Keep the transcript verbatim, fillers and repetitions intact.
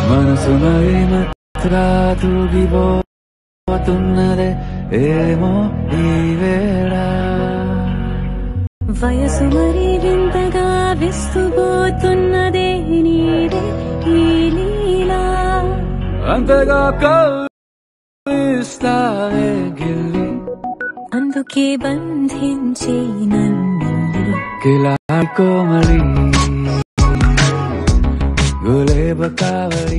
మనసు మరి మత్తుగా తూగిపోతున్నదే ఏమో ఈ వేళ వయసు మరి వింతగా విస్తుపోతున్నదే నీదే ఈ లీలా అంతగా కవ్విస్తావే గిల్లి అందుకే బంధించి నన్ను కిలా కోమలి గులేబ కావలి